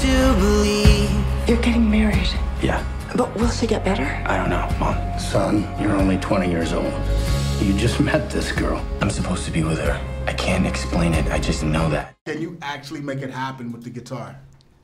still believe. You're getting married. Yeah. But will she get better? I don't know, Mom. Son, you're only 20 years old. You just met this girl. I'm supposed to be with her. I can't explain it. I just know that. Can you actually make it happen with the guitar?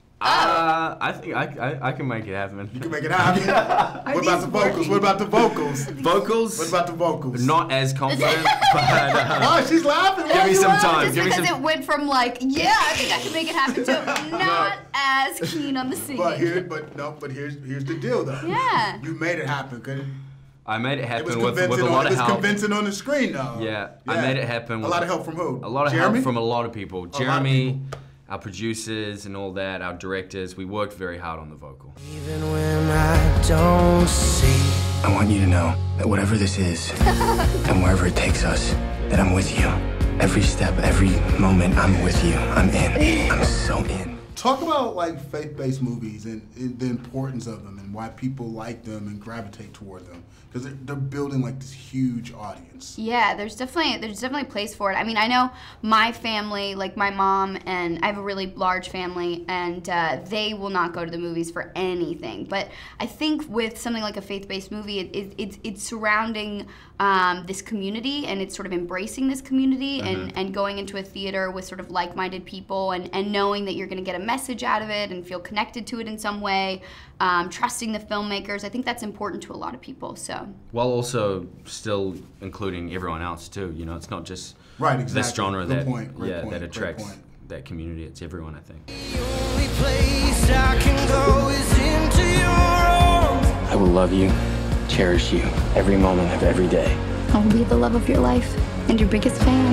I think I can make it happen. You can make it happen? What about the vocals? What about the vocals? Vocals? What about the vocals? Not as confident, but... Oh, she's laughing. Give me some time. Just because it went from like, yeah, I think I can make it happen to not as keen on the singing. But here's the deal though. Yeah. You made it happen, couldn't you? I made it happen It was with a lot of help. It was convincing on the screen though. Yeah, I made it happen. A lot of help from who? A lot of Jeremy? help from a lot of people. Jeremy, our producers and all that, our directors, we worked very hard on the vocal. Even when I don't see. I want you to know that whatever this is, and wherever it takes us, that I'm with you. Every step, every moment, I'm with you. I'm in. I'm so in. Talk about like faith-based movies and the importance of them and why people like them and gravitate toward them, because they're building like this huge audience. Yeah, there's definitely a place for it. I mean, I know my family, like my mom, and I have a really large family, and they will not go to the movies for anything. But I think with something like a faith-based movie, it's surrounding this community, and it's sort of embracing this community, and going into a theater with sort of like-minded people, and knowing that you're going to get a message out of it and feel connected to it in some way, trusting the filmmakers. I think that's important to a lot of people. So while also still including everyone else too. You know, it's not just this genre that attracts that community. It's everyone, I think. The only place I can go is into your arms. I will love you, cherish you, every moment of every day. I will be the love of your life and your biggest fan.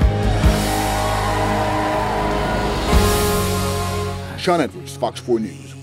Sean Edwards, Fox 4 News.